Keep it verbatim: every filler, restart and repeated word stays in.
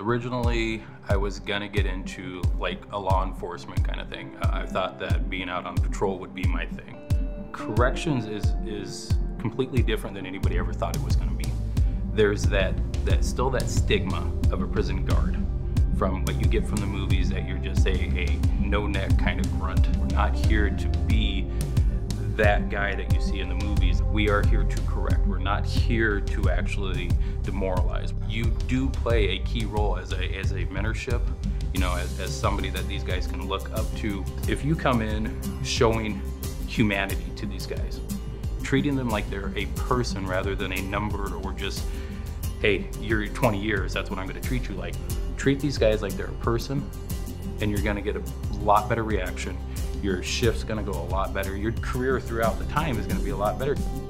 Originally, I was gonna get into like a law enforcement kind of thing. Uh, I thought that being out on patrol would be my thing. Corrections is is completely different than anybody ever thought it was gonna be. There's that, that still that stigma of a prison guard from what you get from the movies, that you're just a, a no-neck kind of grunt. We're not here to be that guy that you see in the movies. We are here to correct. We're not here to actually demoralize. You do play a key role as a, as a mentorship, you know, as, as somebody that these guys can look up to. If you come in showing humanity to these guys, treating them like they're a person rather than a number, or just, hey, you're twenty years, that's what I'm gonna treat you like. Treat these guys like they're a person, and you're gonna get a lot better reaction. Your shift's gonna go a lot better. Your career throughout the time is gonna be a lot better.